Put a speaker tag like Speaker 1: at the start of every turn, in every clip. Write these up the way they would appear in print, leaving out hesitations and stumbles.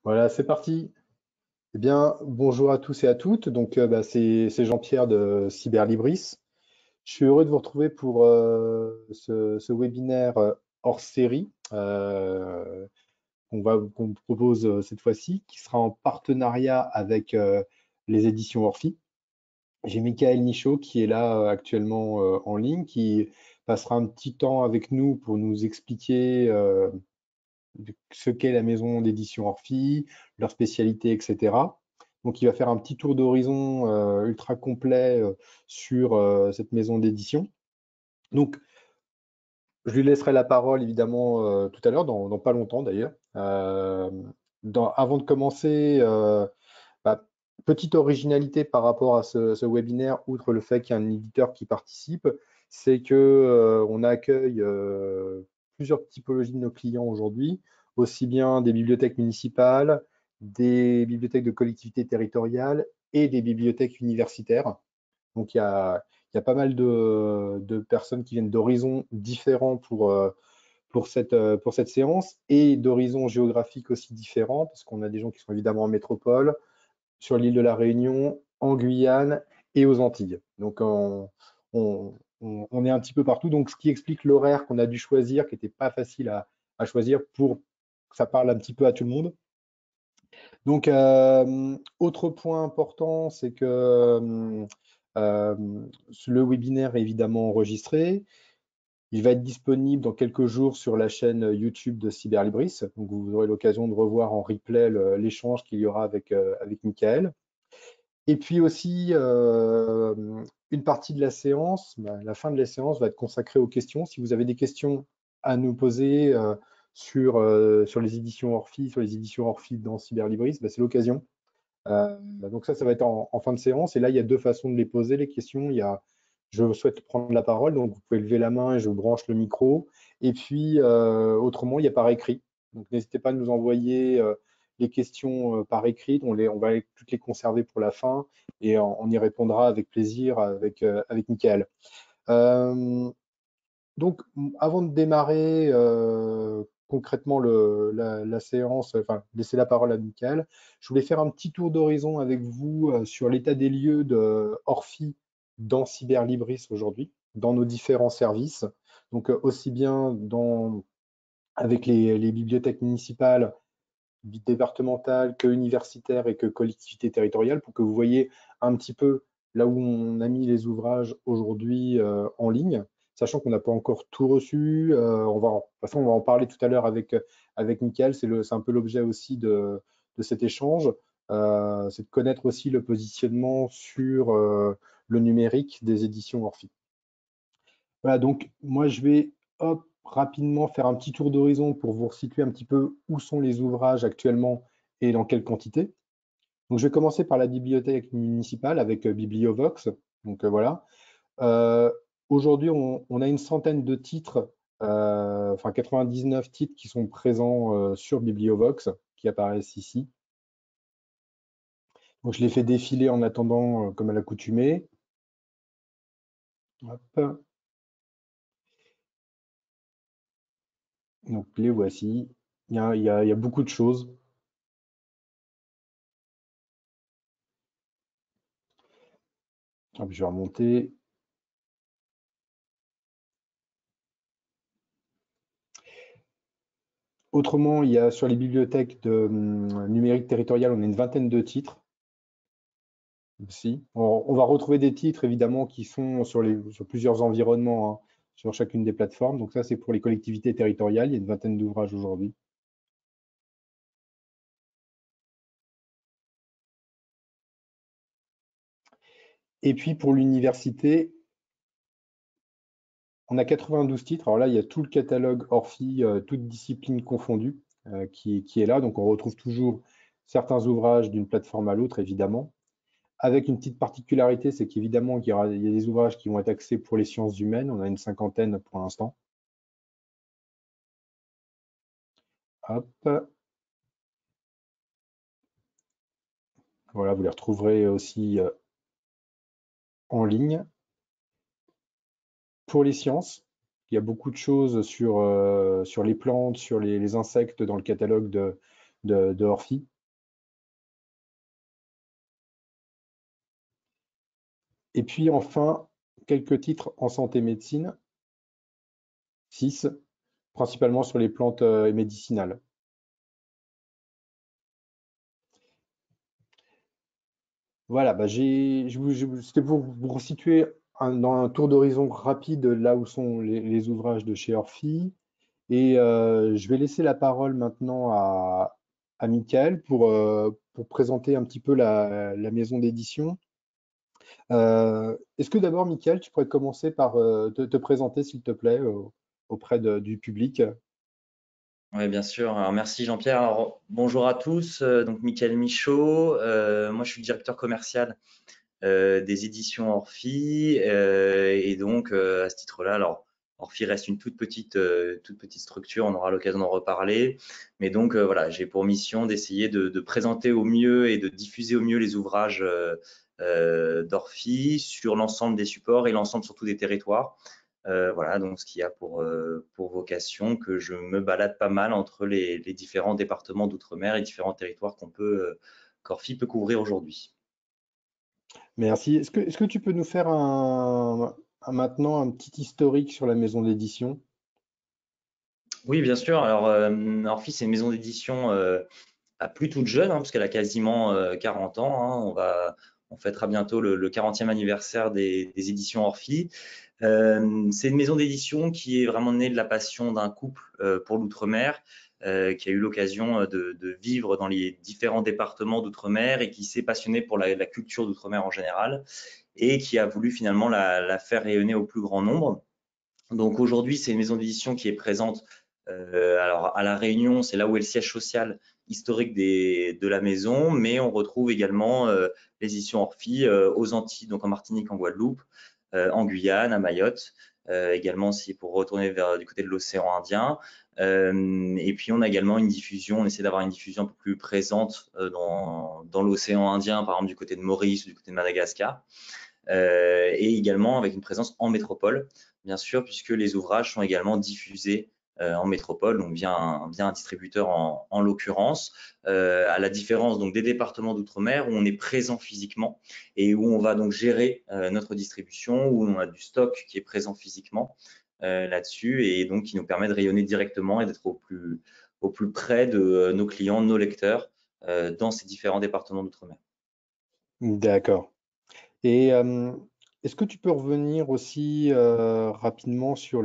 Speaker 1: Voilà, c'est parti. Eh bien, bonjour à tous et à toutes. Donc, c'est Jean-Pierre de Cyberlibris. Je suis heureux de vous retrouver pour ce webinaire hors série qu'on vous propose cette fois-ci, qui sera en partenariat avec les éditions Orphi. J'ai Michael Michaud qui est là actuellement en ligne, qui passera un petit temps avec nous pour nous expliquer ce qu'est la maison d'édition Orphi, leur spécialité, etc. Donc, il va faire un petit tour d'horizon ultra complet sur cette maison d'édition. Donc, je lui laisserai la parole évidemment tout à l'heure, dans pas longtemps d'ailleurs. Avant de commencer, bah, petite originalité par rapport à ce webinaire, outre le fait qu'il y a un éditeur qui participe, c'est que on accueille plusieurs typologies de nos clients aujourd'hui, aussi bien des bibliothèques municipales, des bibliothèques de collectivités territoriales et des bibliothèques universitaires. Donc il y a pas mal de personnes qui viennent d'horizons différents pour cette séance et d'horizons géographiques aussi différents, parce qu'on a des gens qui sont évidemment en métropole, sur l'île de la Réunion, en Guyane et aux Antilles. Donc on- on est un petit peu partout. Donc ce qui explique l'horaire qu'on a dû choisir, qui n'était pas facile à choisir pour que ça parle un petit peu à tout le monde. Donc autre point important, c'est que euh, le webinaire est évidemment enregistré. Il va être disponible dans quelques jours sur la chaîne YouTube de Cyberlibris. Donc vous aurez l'occasion de revoir en replay l'échange qu'il y aura avec Michael. Et puis aussi, une partie de la séance, la fin de la séance va être consacrée aux questions. Si vous avez des questions à nous poser sur les éditions Orphi, sur les éditions Orphi dans Cyberlibris, c'est l'occasion. Donc ça va être en fin de séance. Et là, il y a deux façons de les poser, les questions. Il y a, je souhaite prendre la parole, donc vous pouvez lever la main et je branche le micro. Et puis, autrement, il y a par écrit. Donc n'hésitez pas à nous envoyer les questions par écrit. On va toutes les conserver pour la fin et on y répondra avec plaisir avec Mickaël. Euh, donc, avant de démarrer concrètement la séance, enfin, laisser la parole à Michael, je voulais faire un petit tour d'horizon avec vous sur l'état des lieux de Orphi dans Cyberlibris aujourd'hui, dans nos différents services. Donc, aussi bien avec les bibliothèques municipales, départementales, que universitaires et que collectivités territoriales, pour que vous voyez un petit peu là où on a mis les ouvrages aujourd'hui en ligne, sachant qu'on n'a pas encore tout reçu. De toute façon, on va en parler tout à l'heure avec Mickaël. C'est un peu l'objet aussi de cet échange. C'est de connaître aussi le positionnement sur le numérique des éditions Orphi. Voilà, donc moi je vais hop, rapidement faire un petit tour d'horizon pour vous situer un petit peu où sont les ouvrages actuellement et dans quelle quantité. Donc je vais commencer par la bibliothèque municipale avec Bibliovox. Donc voilà. Euh, Aujourd'hui, on a une centaine de titres, enfin 99 titres qui sont présents sur Bibliovox, qui apparaissent ici. Donc je les fais défiler en attendant, comme à l'accoutumée. Hop. Donc les voici. Il y a beaucoup de choses. Hop, je vais remonter. Autrement, il y a sur les bibliothèques numériques territoriales, on a une vingtaine de titres aussi. On va retrouver des titres évidemment qui sont sur plusieurs environnements, hein, sur chacune des plateformes. Donc ça, c'est pour les collectivités territoriales. Il y a une vingtaine d'ouvrages aujourd'hui. Et puis pour l'université, on a 92 titres. Alors là, il y a tout le catalogue Orphi, toutes disciplines confondues, qui est là. Donc on retrouve toujours certains ouvrages d'une plateforme à l'autre, évidemment. Avec une petite particularité, c'est qu'évidemment, il y a des ouvrages qui vont être axés pour les sciences humaines. On a une cinquantaine pour l'instant. Hop, voilà, vous les retrouverez aussi en ligne. Pour les sciences, il y a beaucoup de choses sur les plantes, sur les insectes dans le catalogue de Orphi. Et puis enfin, quelques titres en santé-médecine, 6, principalement sur les plantes médicinales. Voilà, bah c'était pour vous resituer dans un tour d'horizon rapide là où sont les ouvrages de chez Orphy. Et je vais laisser la parole maintenant à Michael pour présenter un petit peu la maison d'édition. Est-ce que d'abord, Michael, tu pourrais commencer par te présenter, s'il te plaît, auprès du public?
Speaker 2: Oui, bien sûr. Alors, merci Jean-Pierre. Alors, bonjour à tous. Donc, Mickaël Michaud. Moi, je suis le directeur commercial des éditions Orphy. Et donc, à ce titre-là, alors, Orphy reste une toute petite structure. On aura l'occasion d'en reparler. Mais donc, voilà, j'ai pour mission d'essayer de présenter au mieux et de diffuser au mieux les ouvrages d'Orphy sur l'ensemble des supports et l'ensemble surtout des territoires. Voilà, donc ce qui a pour vocation que je me balade pas mal entre les différents départements d'outre-mer et différents territoires qu'Orphy peut couvrir aujourd'hui.
Speaker 1: Merci. Est-ce que tu peux nous faire maintenant un petit historique sur la maison d'édition?
Speaker 2: Oui, bien sûr. Alors, Orphy, c'est une maison d'édition plus toute jeune, hein, parce qu'elle a quasiment 40 ans. Hein. On fêtera bientôt le 40e anniversaire des éditions Orphy. C'est une maison d'édition qui est vraiment née de la passion d'un couple pour l'outre-mer, qui a eu l'occasion de vivre dans les différents départements d'outre-mer et qui s'est passionné pour la culture d'outre-mer en général et qui a voulu finalement la faire rayonner au plus grand nombre. Donc aujourd'hui, c'est une maison d'édition qui est présente alors à La Réunion, c'est là où est le siège social historique de la maison, mais on retrouve également les éditions Orphy aux Antilles, donc en Martinique, en Guadeloupe, en Guyane, à Mayotte, également si pour retourner vers du côté de l'océan Indien. Et puis on a également une diffusion, on essaie d'avoir une diffusion un peu plus présente dans l'océan Indien, par exemple du côté de Maurice, du côté de Madagascar. Et également avec une présence en métropole, bien sûr, puisque les ouvrages sont également diffusés en métropole, donc via un distributeur en l'occurrence, à la différence donc des départements d'outre-mer où on est présent physiquement et où on va donc gérer notre distribution, où on a du stock qui est présent physiquement là-dessus et donc qui nous permet de rayonner directement et d'être au plus près de nos clients, de nos lecteurs dans ces différents départements d'outre-mer.
Speaker 1: D'accord. Et est-ce que tu peux revenir aussi rapidement sur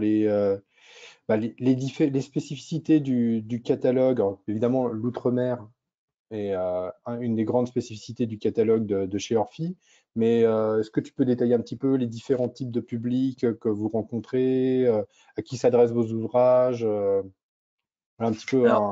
Speaker 1: les spécificités du catalogue? Alors, évidemment, l'outre-mer est une des grandes spécificités du catalogue de chez Orphy, mais est-ce que tu peux détailler un petit peu les différents types de publics que vous rencontrez, à qui s'adressent vos ouvrages, voilà un petit peu
Speaker 2: Alors,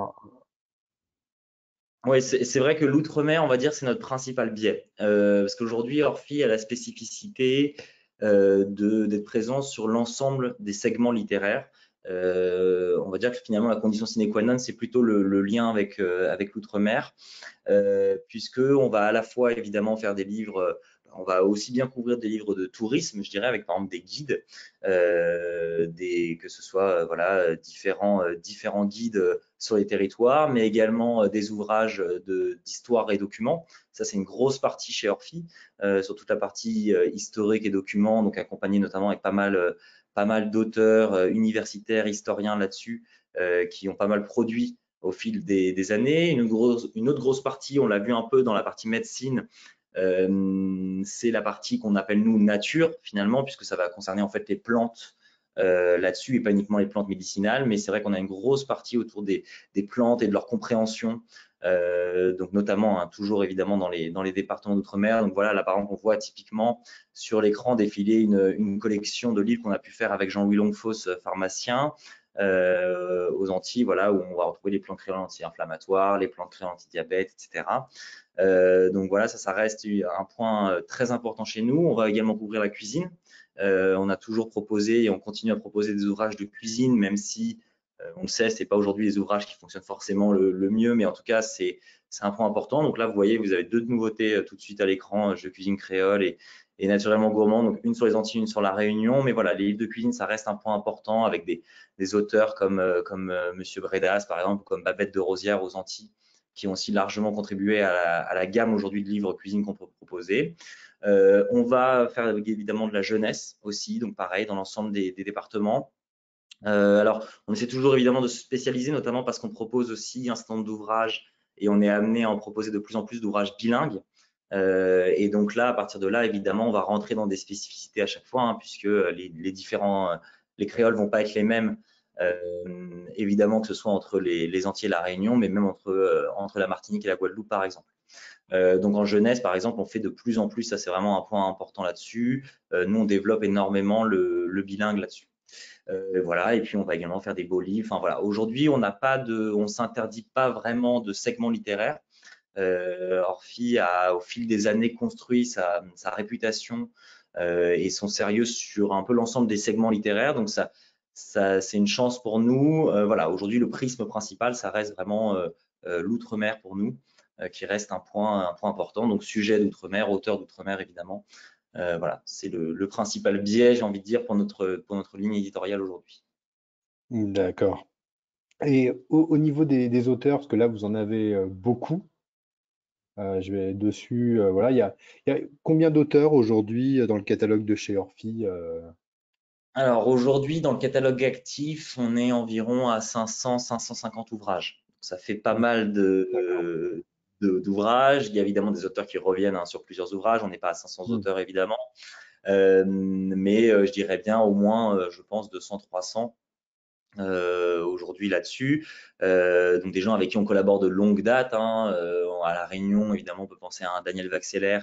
Speaker 2: oui, c'est vrai que l'outre-mer, on va dire, c'est notre principal biais. Parce qu'aujourd'hui, Orphy a la spécificité d'être présent sur l'ensemble des segments littéraires. On va dire que finalement, la condition sine qua non, c'est plutôt le lien avec l'outre-mer puisque on va à la fois évidemment faire des livres, on va aussi bien couvrir des livres de tourisme, je dirais, avec par exemple des guides, que ce soit voilà différents guides sur les territoires, mais également des ouvrages d'histoire et documents. Ça, c'est une grosse partie chez Orphy, sur toute la partie historique et documents, donc accompagné notamment avec pas mal d'auteurs universitaires, historiens là-dessus, qui ont pas mal produit au fil des années. Une autre grosse partie, on l'a vu un peu dans la partie médecine, c'est la partie qu'on appelle nous nature finalement, puisque ça va concerner en fait les plantes là-dessus et pas uniquement les plantes médicinales, mais c'est vrai qu'on a une grosse partie autour des plantes et de leur compréhension. Donc notamment hein, toujours évidemment dans les départements d'outre-mer. Donc voilà, là par exemple on voit typiquement sur l'écran défiler une collection de livres qu'on a pu faire avec Jean-Louis Longfosse, pharmacien, aux Antilles, voilà, où on va retrouver les plantes créoles anti-inflammatoires, les plantes créoles anti-diabète, etc. Donc voilà, ça reste un point très important chez nous. On va également couvrir la cuisine. On a toujours proposé et on continue à proposer des ouvrages de cuisine, même si on le sait, c'est pas aujourd'hui les ouvrages qui fonctionnent forcément le mieux, mais en tout cas, c'est un point important. Donc là, vous voyez, vous avez deux nouveautés tout de suite à l'écran, de cuisine créole et naturellement gourmand. Donc une sur les Antilles, une sur la Réunion. Mais voilà, les livres de cuisine, ça reste un point important avec des auteurs comme Monsieur Bredas, par exemple, ou comme Babette de Rosière aux Antilles, qui ont aussi largement contribué à la gamme aujourd'hui de livres cuisine qu'on peut proposer. On va faire évidemment de la jeunesse aussi, donc pareil, dans l'ensemble des départements. Alors, on essaie toujours évidemment de se spécialiser, notamment parce qu'on propose aussi un certain nombre d'ouvrages et on est amené à en proposer de plus en plus d'ouvrages bilingues. Et donc là, à partir de là, évidemment, on va rentrer dans des spécificités à chaque fois, hein, puisque les créoles vont pas être les mêmes, évidemment, que ce soit entre les Antilles et la Réunion, mais même entre la Martinique et la Guadeloupe, par exemple. Donc en jeunesse, par exemple, on fait de plus en plus, ça c'est vraiment un point important là-dessus. Nous, on développe énormément le bilingue là-dessus. Voilà, et puis on va également faire des beaux livres. Enfin voilà, aujourd'hui, on s'interdit pas vraiment de segments littéraires. Orphy a, au fil des années, construit sa réputation et son sérieux sur un peu l'ensemble des segments littéraires. Donc c'est une chance pour nous. Voilà, aujourd'hui, le prisme principal, ça reste vraiment l'outre-mer pour nous, qui reste un point important. Donc sujet d'outre-mer, auteur d'outre-mer, évidemment. Voilà, c'est le principal biais, j'ai envie de dire, pour notre ligne éditoriale aujourd'hui.
Speaker 1: D'accord. Et au niveau des auteurs, parce que là, vous en avez beaucoup, je vais dessus. Voilà, il y a combien d'auteurs aujourd'hui dans le catalogue de chez Orphy?
Speaker 2: Alors aujourd'hui, dans le catalogue actif, on est environ à 500-550 ouvrages. Ça fait pas mal
Speaker 1: D'accord.
Speaker 2: d'ouvrages. Il y a évidemment des auteurs qui reviennent, hein, sur plusieurs ouvrages. On n'est pas à 500
Speaker 1: Hmm.
Speaker 2: auteurs évidemment. Mais je dirais bien au moins, je pense, 200-300 aujourd'hui là-dessus. Donc des gens avec qui on collabore de longue date, hein. À La Réunion, évidemment, on peut penser à un Daniel Vaxeller,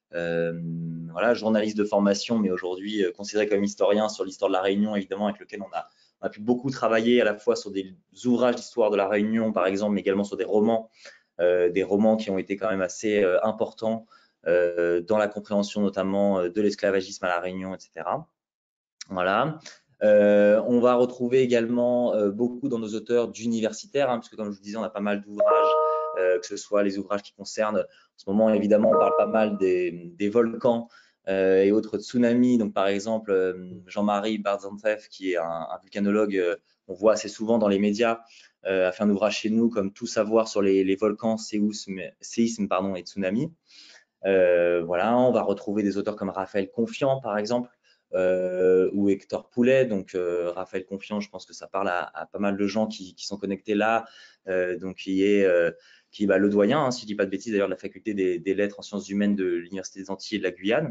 Speaker 2: voilà, journaliste de formation, mais aujourd'hui considéré comme historien sur l'histoire de La Réunion, évidemment, avec lequel on a pu beaucoup travailler à la fois sur des ouvrages d'histoire de La Réunion, par exemple, mais également sur des romans qui ont été quand même assez importants dans la compréhension notamment de l'esclavagisme à La Réunion, etc. Voilà. On va retrouver également beaucoup dans nos auteurs d'universitaires, hein, puisque comme je vous disais, on a pas mal d'ouvrages, que ce soit les ouvrages qui concernent, en ce moment évidemment, on parle pas mal des volcans et autres tsunamis. Donc par exemple, Jean-Marie Barzantsev, qui est un volcanologue, on voit assez souvent dans les médias, a fait un ouvrage chez nous comme Tout savoir sur les volcans, séismes pardon, et tsunamis. Voilà, on va retrouver des auteurs comme Raphaël Confiant, par exemple, ou Hector Poulet. Donc, Raphaël Confiant, je pense que ça parle à pas mal de gens qui sont connectés là. Donc, qui est le doyen, hein, si je ne dis pas de bêtises, d'ailleurs, de la faculté des lettres en sciences humaines de l'Université des Antilles et de la Guyane.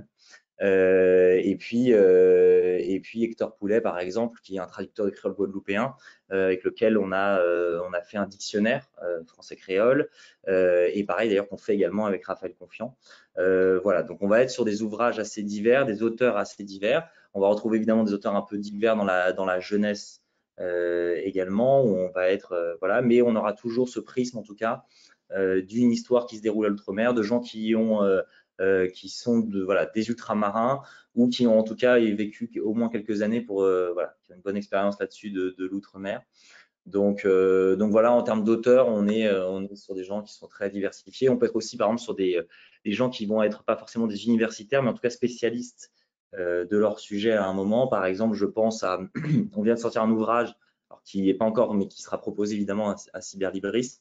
Speaker 2: Et puis Hector Poulet, par exemple, qui est un traducteur de créole guadeloupéen, avec lequel on a fait un dictionnaire français-créole, et pareil d'ailleurs qu'on fait également avec Raphaël Confiant. Voilà, donc on va être sur des ouvrages assez divers, des auteurs assez divers. On va retrouver évidemment des auteurs un peu divers dans la jeunesse également, où on va être, voilà, mais on aura toujours ce prisme en tout cas d'une histoire qui se déroule à l'outre-mer, de gens qui sont voilà, des ultramarins ou qui ont en tout cas vécu au moins quelques années voilà, qui ont une bonne expérience là-dessus de l'outre-mer. Donc voilà, en termes d'auteurs, on est sur des gens qui sont très diversifiés. On peut être aussi, par exemple, sur des gens qui vont être pas forcément des universitaires, mais en tout cas spécialistes de leur sujet à un moment. Par exemple, je pense on vient de sortir un ouvrage, alors qui n'est pas encore, mais qui sera proposé évidemment à Cyberlibris,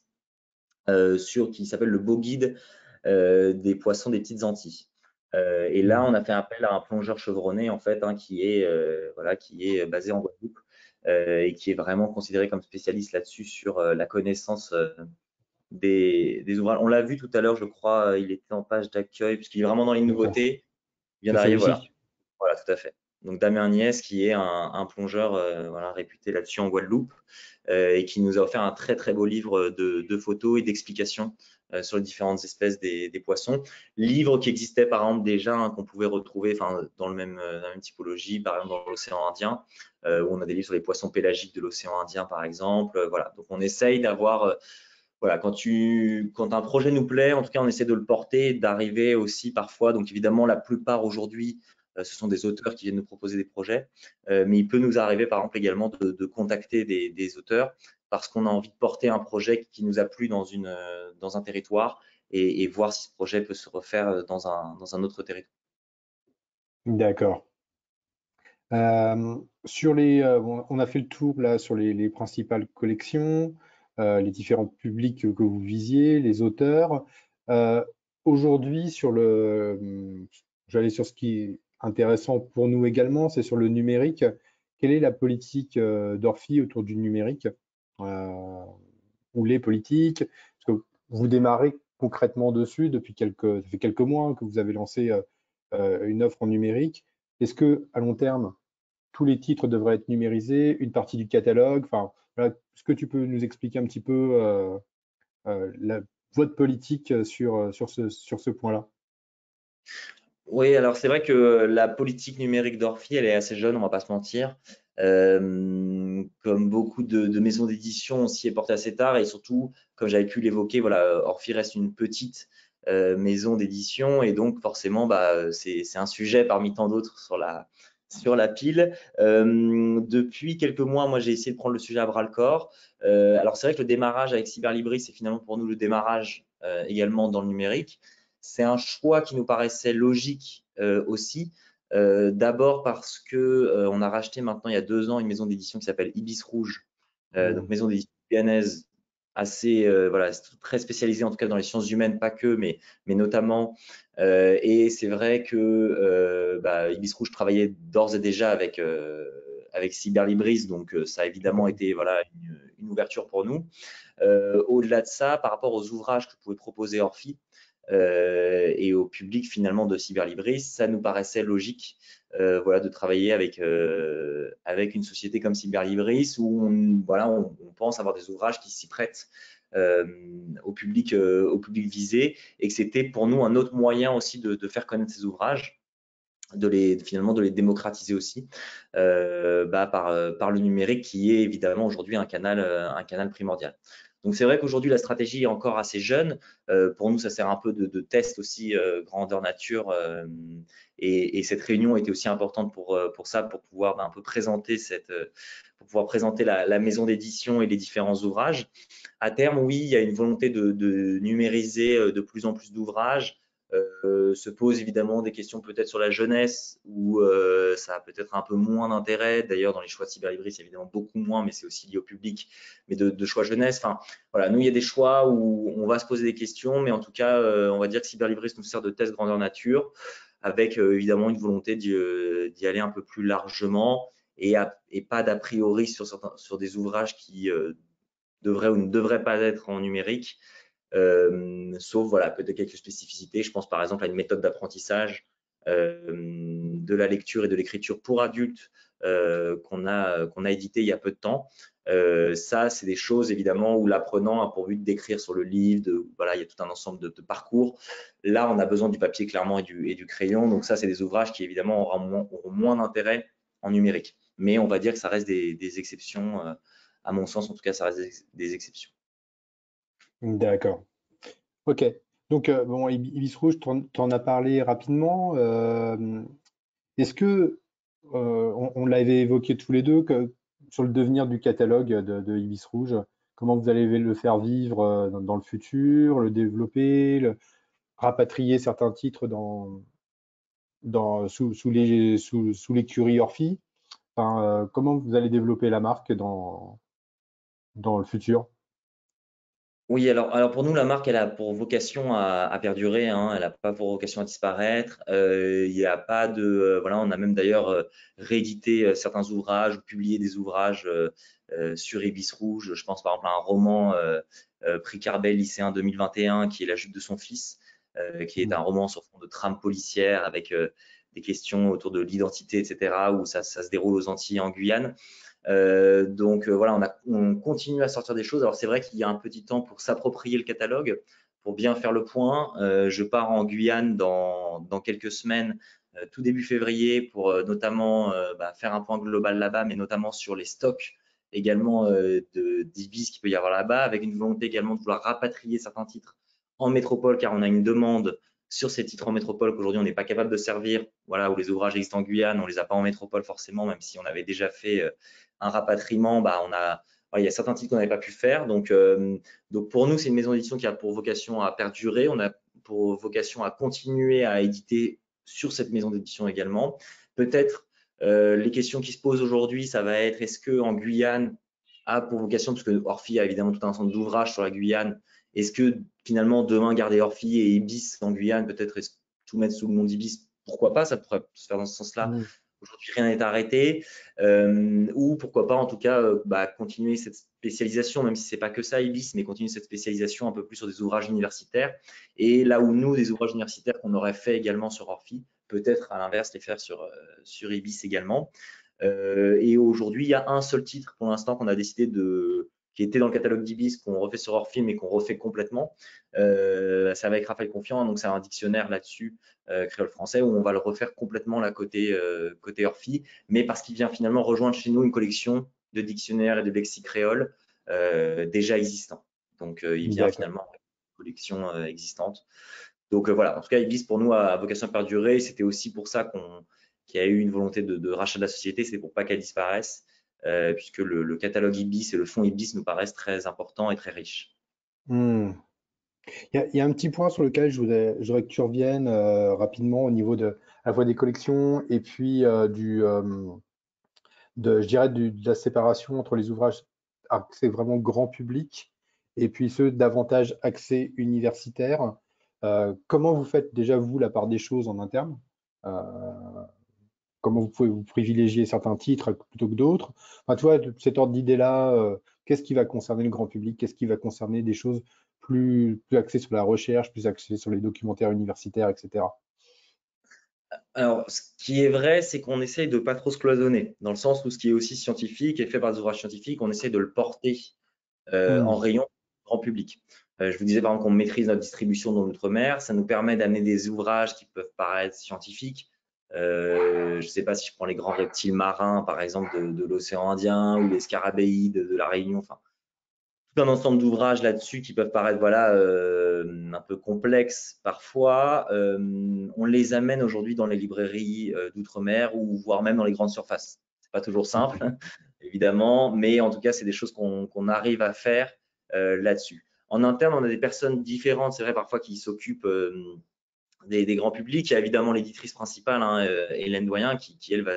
Speaker 2: qui s'appelle Le Beau Guide des poissons des petites Antilles. Et là, on a fait appel à un plongeur chevronné, en fait, hein, voilà, qui est basé en Guadeloupe et qui est vraiment considéré comme spécialiste là-dessus sur la connaissance des ouvrages. On l'a vu tout à l'heure, je crois, il était en page d'accueil, puisqu'il est vraiment dans les
Speaker 1: D'accord.
Speaker 2: nouveautés. Il vient
Speaker 1: C'est
Speaker 2: d'arriver, voilà.
Speaker 1: celui-ci.
Speaker 2: Voilà, tout à fait. Donc Damien Niès, qui est un plongeur voilà, réputé là-dessus en Guadeloupe, et qui nous a offert un très très beau livre de photos et d'explications sur les différentes espèces des poissons. Livre qui existait par exemple déjà, hein, qu'on pouvait retrouver dans la même typologie, par exemple dans l'océan Indien, où on a des livres sur les poissons pélagiques de l'océan Indien par exemple. Voilà, donc on essaye d'avoir voilà, quand un projet nous plaît, en tout cas, on essaie de le porter, d'arriver aussi parfois. Donc, évidemment, la plupart aujourd'hui, ce sont des auteurs qui viennent nous proposer des projets, mais il peut nous arriver, par exemple, également de contacter des auteurs parce qu'on a envie de porter un projet qui nous a plu dans un territoire et voir si ce projet peut se refaire dans un autre territoire.
Speaker 1: D'accord. Bon, on a fait le tour là sur les principales collections. les différents publics que vous visiez, les auteurs. Euh, Aujourd'hui, j'allais sur ce qui est intéressant pour nous également, c'est sur le numérique. Quelle est la politique d'Orphy autour du numérique ou les politiques? Parce que vous démarrez concrètement dessus ça fait quelques mois que vous avez lancé une offre en numérique. Est-ce que à long terme, tous les titres devraient être numérisés, une partie du catalogue? Enfin, voilà, est-ce que tu peux nous expliquer un petit peu votre politique sur ce point-là?
Speaker 2: Oui, alors c'est vrai que la politique numérique d'Orphy, elle est assez jeune, on va pas se mentir. Comme beaucoup de maisons d'édition, on s'y est porté assez tard et surtout, comme j'avais pu l'évoquer, voilà, Orphy reste une petite maison d'édition et donc forcément, bah, c'est un sujet parmi tant d'autres sur la pile. Depuis quelques mois, moi, j'ai essayé de prendre le sujet à bras le corps. Alors c'est vrai que le démarrage avec Cyberlibris, c'est finalement pour nous le démarrage également dans le numérique. C'est un choix qui nous paraissait logique aussi. D'abord parce que on a racheté maintenant il y a 2 ans une maison d'édition qui s'appelle Ibis Rouge, donc
Speaker 1: Hmm.
Speaker 2: maison d'édition guyanaise assez voilà, très spécialisée en tout cas dans les sciences humaines, pas que, mais notamment. Et c'est vrai que bah, Ibis Rouge travaillait d'ores et déjà avec Cyberlibris, donc ça a évidemment
Speaker 1: D'accord.
Speaker 2: été voilà, une ouverture pour nous. Au-delà de ça, par rapport aux ouvrages que pouvait proposer Orphy et au public finalement de Cyberlibris, ça nous paraissait logique voilà, de travailler avec une société comme Cyberlibris où voilà, on pense avoir des ouvrages qui s'y prêtent au public visé et que c'était pour nous un autre moyen aussi de faire connaître ces ouvrages, finalement de les démocratiser aussi bah, par le numérique qui est évidemment aujourd'hui un canal primordial. Donc c'est vrai qu'aujourd'hui la stratégie est encore assez jeune. Pour nous ça sert un peu de test aussi grandeur nature et cette réunion était aussi importante pour ça, pour pouvoir bah, un peu présenter pour pouvoir présenter la maison d'édition et les différents ouvrages. À terme, oui, il y a une volonté de numériser de plus en plus d'ouvrages. Se posent évidemment des questions peut-être sur la jeunesse où ça a peut-être un peu moins d'intérêt. D'ailleurs, dans les choix de Cyberlibris, c'est évidemment beaucoup moins, mais c'est aussi lié au public, mais de choix jeunesse. Enfin, voilà, nous, il y a des choix où on va se poser des questions, mais en tout cas, on va dire que Cyberlibris nous sert de test grandeur nature, avec évidemment une volonté d'y aller un peu plus largement et pas d'a priori sur des ouvrages qui devraient ou ne devraient pas être en numérique. Sauf voilà, peut-être quelques spécificités. Je pense par exemple à une méthode d'apprentissage de la lecture et de l'écriture pour adultes qu'on a édité il y a peu de temps. Ça, c'est des choses évidemment où l'apprenant a pour but d'écrire sur le livre, voilà, il y a tout un ensemble de parcours. Là, on a besoin du papier clairement et du crayon. Donc ça, c'est des ouvrages qui évidemment auront moins d'intérêt en numérique. Mais on va dire que ça reste des exceptions. À mon sens, en tout cas, ça reste des exceptions.
Speaker 1: D'accord. Ok. Donc, bon, Ibis Rouge, t'en as parlé rapidement. Est-ce que, on l'avait évoqué tous les deux, sur le devenir du catalogue de Ibis Rouge, comment vous allez le faire vivre dans le futur, le développer, rapatrier certains titres sous l'écurie Orphy? Enfin, comment vous allez développer la marque dans le futur?
Speaker 2: Oui, alors pour nous, la marque, elle a pour vocation à perdurer, hein, elle n'a pas pour vocation à disparaître. Il n'y a pas voilà, on a même d'ailleurs réédité certains ouvrages, ou publié des ouvrages sur Ibis Rouge. Je pense par exemple à un roman prix Carbet lycéen 2021 qui est La jupe de son fils, qui est un roman sur fond de trame policière avec des questions autour de l'identité, etc., où ça se déroule aux Antilles en Guyane. Donc voilà, on continue à sortir des choses. Alors c'est vrai qu'il y a un petit temps pour s'approprier le catalogue, pour bien faire le point. Je pars en Guyane dans quelques semaines, tout début février, pour notamment bah, faire un point global là-bas, mais notamment sur les stocks également d'Ibis qu'il peut y avoir là-bas, avec une volonté également de vouloir rapatrier certains titres en métropole, car on a une demande sur ces titres en métropole qu'aujourd'hui on n'est pas capable de servir. Voilà, où les ouvrages existent en Guyane, on les a pas en métropole forcément, même si on avait déjà fait un rapatriement, bah, il y a certains titres qu'on n'avait pas pu faire. Donc pour nous, c'est une maison d'édition qui a pour vocation à perdurer. On a pour vocation à continuer à éditer sur cette maison d'édition également. Peut-être les questions qui se posent aujourd'hui, ça va être est-ce que en Guyane, a pour vocation, parce que Orphy a évidemment tout un ensemble d'ouvrages sur la Guyane, est-ce que finalement demain garder Orphy et Ibis en Guyane, peut-être tout mettre sous le nom d'Ibis, pourquoi pas, ça pourrait se faire dans ce sens-là.
Speaker 1: Mm.
Speaker 2: Aujourd'hui, rien n'est arrêté. Ou pourquoi pas, en tout cas, continuer cette spécialisation, même si c'est pas que ça, Ibis, mais continuer cette spécialisation un peu plus sur des ouvrages universitaires. Et là où nous, des ouvrages universitaires qu'on aurait fait également sur Orphy, peut-être à l'inverse les faire sur Ibis également. Et aujourd'hui, il y a un seul titre pour l'instant qu'on a décidé qui était dans le catalogue d'Ibis, qu'on refait sur Orphy, mais qu'on refait complètement. C'est avec Raphaël Confiant, donc c'est un dictionnaire là-dessus, créole-français, où on va le refaire complètement là, côté Orphy, mais parce qu'il vient finalement rejoindre chez nous une collection de dictionnaires et de lexiques créoles déjà existants. Donc, il vient
Speaker 1: D'accord.
Speaker 2: finalement avec une collection existante. Donc voilà, en tout cas, Ibis pour nous a vocation à perdurer. C'était aussi pour ça qu'il y a eu une volonté de rachat de la société, c'est pour pas qu'elle disparaisse, puisque le catalogue Ibis et le fonds Ibis nous paraissent très importants et très riches.
Speaker 1: Hmm. Il y a un petit point sur lequel je voudrais que tu reviennes rapidement au niveau à la fois des collections et puis je dirais de la séparation entre les ouvrages accès vraiment grand public et puis ceux davantage accès universitaire. Comment vous faites déjà vous la part des choses en interne? Euh, Comment vous pouvez vous privilégier certains titres plutôt que d'autres? Enfin, tu vois, cet ordre d'idée-là, qu'est-ce qui va concerner le grand public? Qu'est-ce qui va concerner des choses plus axées sur la recherche, plus axées sur les documentaires universitaires, etc.
Speaker 2: Alors, ce qui est vrai, c'est qu'on essaye de pas trop se cloisonner, dans le sens où ce qui est aussi scientifique et fait par des ouvrages scientifiques, on essaie de le porter
Speaker 1: Hmm.
Speaker 2: en rayon grand public. Je vous disais par exemple qu'on maîtrise notre distribution dans l'outre-mer, ça nous permet d'amener des ouvrages qui peuvent paraître scientifiques. Je ne sais pas si je prends les grands reptiles marins, par exemple, de l'océan Indien ou les scarabéides de la Réunion, enfin, tout un ensemble d'ouvrages là-dessus qui peuvent paraître voilà, un peu complexes parfois. On les amène aujourd'hui dans les librairies d'outre-mer ou voire même dans les grandes surfaces. C'est pas toujours simple, évidemment, mais en tout cas, c'est des choses qu'on arrive à faire là-dessus. En interne, on a des personnes différentes, c'est vrai, parfois qui s'occupent des grands publics. Il y a évidemment l'éditrice principale, hein, Hélène Doyen, qui, elle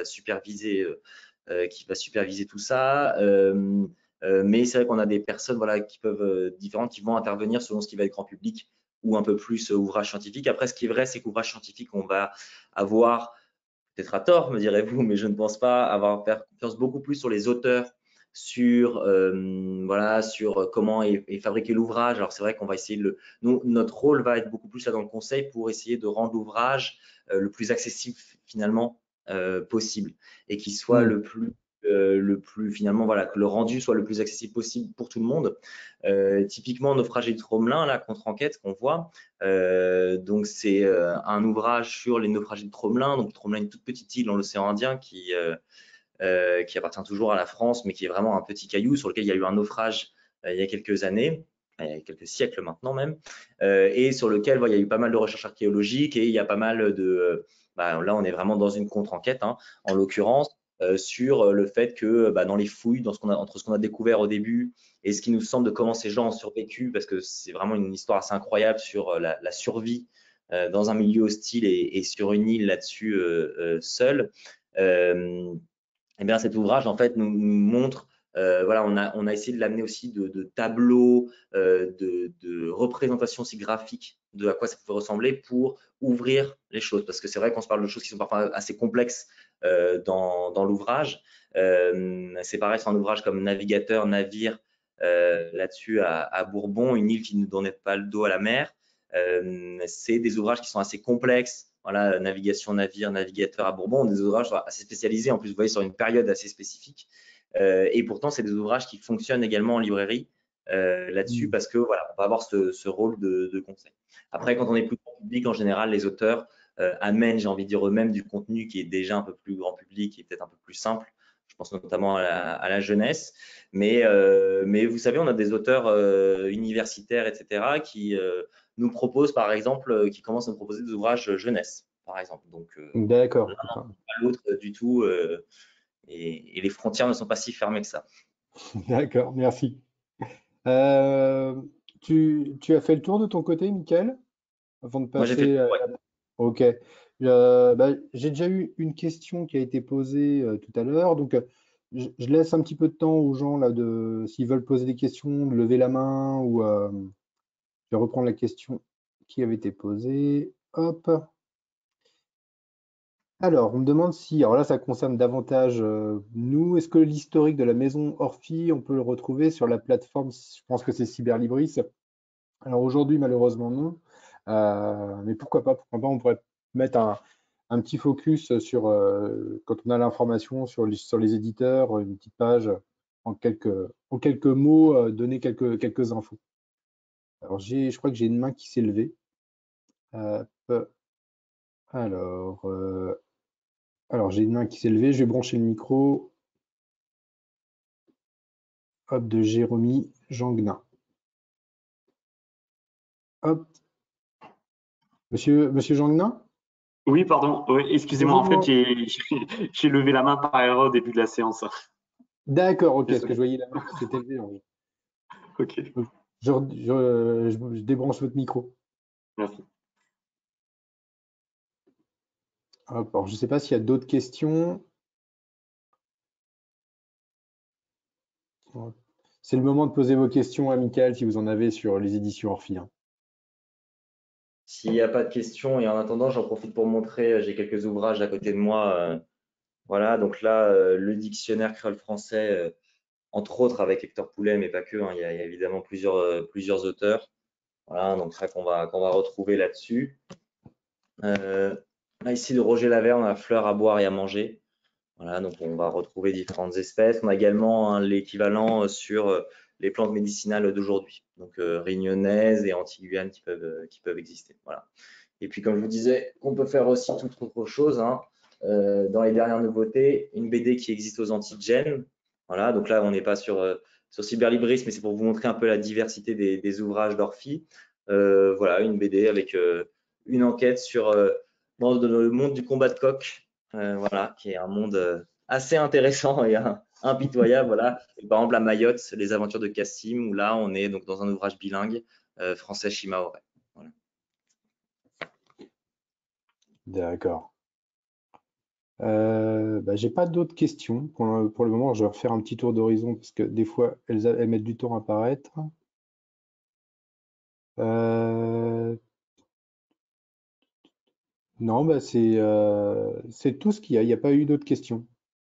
Speaker 2: qui va superviser tout ça. Mais c'est vrai qu'on a des personnes voilà, qui peuvent différentes qui vont intervenir selon ce qui va être grand public ou un peu plus ouvrage scientifique. Après, ce qui est vrai, c'est qu'ouvrage scientifique, on va avoir, peut-être à tort, me direz-vous, mais je ne pense pas, avoir faire confiance beaucoup plus sur les auteurs, sur voilà, sur comment est fabriqué l'ouvrage. Alors c'est vrai qu'on va essayer nous, notre rôle va être beaucoup plus là dans le conseil pour essayer de rendre l'ouvrage le plus accessible finalement possible et qu'il soit
Speaker 1: Hmm.
Speaker 2: le plus finalement voilà que le rendu soit le plus accessible possible pour tout le monde. Typiquement Naufragé de Tromelin là contre-enquête qu'on voit. Donc c'est un ouvrage sur les naufragés de Tromelin. Donc Tromelin, une toute petite île dans l'océan Indien qui appartient toujours à la France, mais qui est vraiment un petit caillou sur lequel il y a eu un naufrage il y a quelques années, il y a quelques siècles maintenant même, et sur lequel il y a eu pas mal de recherches archéologiques et il y a pas mal là on est vraiment dans une contre-enquête, hein, en l'occurrence, sur le fait que dans les fouilles, entre ce qu'on a découvert au début et ce qui nous semble de comment ces gens ont survécu, parce que c'est vraiment une histoire assez incroyable sur la survie dans un milieu hostile et sur une île là-dessus seule. Euh, eh bien, cet ouvrage, en fait, nous montre, voilà, on a essayé de l'amener aussi de tableaux, de représentations aussi graphiques de à quoi ça pouvait ressembler pour ouvrir les choses. Parce que c'est vrai qu'on se parle de choses qui sont parfois assez complexes dans l'ouvrage. C'est pareil sur un ouvrage comme Navigateur, Navire, là-dessus à Bourbon, une île qui ne donnait pas le dos à la mer. C'est des ouvrages qui sont assez complexes. Voilà, navigation, navire, navigateur à Bourbon, des ouvrages assez spécialisés, en plus, vous voyez, sur une période assez spécifique. Et pourtant, c'est des ouvrages qui fonctionnent également en librairie là-dessus
Speaker 1: Hmm.
Speaker 2: parce que voilà, on va avoir ce rôle de conseil. Après, quand on est plus grand public, en général, les auteurs amènent, j'ai envie de dire eux-mêmes, du contenu qui est déjà un peu plus grand public et peut-être un peu plus simple. Je pense notamment à la jeunesse. Mais vous savez, on a des auteurs universitaires, etc., qui nous proposent, par exemple, qui commencent à nous proposer des ouvrages jeunesse, par exemple. Donc, l'un
Speaker 1: D'accord.
Speaker 2: à l'autre du tout, et les frontières ne sont pas si fermées que ça.
Speaker 1: D'accord, merci. Euh, tu as fait le tour de ton côté, Michael, avant de
Speaker 2: Moi, j'ai fait le
Speaker 1: passer
Speaker 2: tour, ouais.
Speaker 1: Ok. J'ai déjà eu une question qui a été posée tout à l'heure. Donc, je laisse un petit peu de temps aux gens là de s'ils veulent poser des questions, de lever la main ou je vais reprendre la question qui avait été posée. Hop. Alors, on me demande si, alors là, ça concerne davantage nous. Est-ce que l'historique de la maison Orphy, on peut le retrouver sur la plateforme, je pense que c'est Cyberlibris. Alors aujourd'hui, malheureusement, non. Mais pourquoi pas, on pourrait mettre un petit focus sur, quand on a l'information sur les éditeurs, une petite page en quelques mots, donner quelques infos. Alors, je crois que j'ai une main qui s'est levée. Euh, alors, euh, alors j'ai une main qui s'est levée, je vais brancher le micro, hop, de Jérémy Janguenin. Hop, monsieur Janguenin?
Speaker 3: Oui, pardon. Oui, excusez-moi. En fait,
Speaker 1: Bonjour.
Speaker 3: j'ai levé la main par erreur au début de la séance.
Speaker 1: D'accord, ok, est-ce que
Speaker 3: Désolé.
Speaker 1: je voyais la main qui s'était levée?
Speaker 3: Ok,
Speaker 1: Donc, je débranche votre micro.
Speaker 3: merci.
Speaker 1: Hop, alors, je ne sais pas s'il y a d'autres questions. Hop. C'est le moment de poser vos questions à Michael si vous en avez sur les éditions Orphi, hein.
Speaker 2: S'il n'y a pas de questions, et en attendant, j'en profite pour montrer, j'ai quelques ouvrages à côté de moi. Voilà, donc là, le dictionnaire créole-français, entre autres avec Hector Poulet, mais pas que, hein, il y a évidemment plusieurs auteurs. Voilà, donc ça qu'on va retrouver là-dessus. Là, ici, de Roger Laverne, la fleur à boire et à manger. Voilà, donc on va retrouver différentes espèces. On a également hein, l'équivalent sur les plantes médicinales d'aujourd'hui, donc réunionnaises et antiguanes qui peuvent exister. Voilà. Et puis, comme je vous disais, on peut faire aussi toute autre chose. Hein. Dans les dernières nouveautés, une BD qui existe aux Antigènes. Voilà, donc là, on n'est pas sur Cyberlibris, mais c'est pour vous montrer un peu la diversité des ouvrages d'Orphy. Voilà, une BD avec une enquête dans le monde du combat de coq. Voilà, qui est un monde assez intéressant et impitoyable. Voilà. Et par exemple, à Mayotte, les aventures de Cassim, où là, on est donc dans un ouvrage bilingue français Shimaoré. Voilà.
Speaker 1: D'accord. J'ai pas d'autres questions. Pour le moment, je vais refaire un petit tour d'horizon parce que des fois, elles mettent du temps à apparaître. Euh, non, c'est tout ce qu'il y a. Il n'y a pas eu d'autres questions.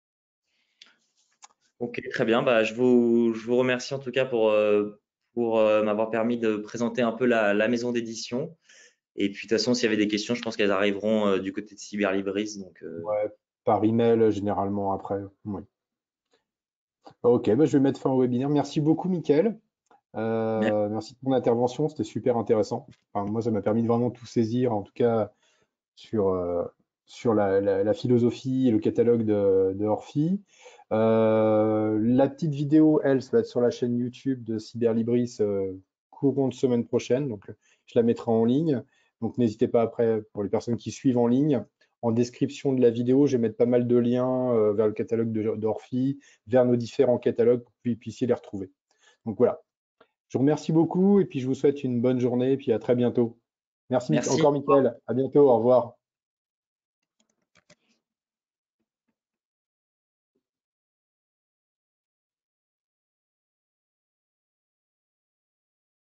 Speaker 2: Ok, très bien. Bah, je vous remercie en tout cas pour m'avoir permis de présenter un peu la maison d'édition. Et puis, de toute façon, s'il y avait des questions, je pense qu'elles arriveront du côté de Cyberlibris. Donc,
Speaker 1: Ouais, par email, généralement après. Oui. Ok, je vais mettre fin au webinaire. Merci beaucoup, Mickaël. Merci de ton intervention, c'était super intéressant. Enfin, moi, ça m'a permis de vraiment tout saisir, en tout cas sur, sur la philosophie et le catalogue de Orphy. La petite vidéo, elle, ça va être sur la chaîne YouTube de Cyberlibris courant de semaine prochaine. Donc, je la mettrai en ligne. Donc, n'hésitez pas après, pour les personnes qui suivent en ligne, en description de la vidéo, je vais mettre pas mal de liens vers le catalogue d'Orphy, vers nos différents catalogues pour que vous puissiez les retrouver. Donc voilà. Je vous remercie beaucoup et puis je vous souhaite une bonne journée et puis à très bientôt. Merci
Speaker 2: merci.
Speaker 1: encore, Mickaël. À bientôt. Au revoir.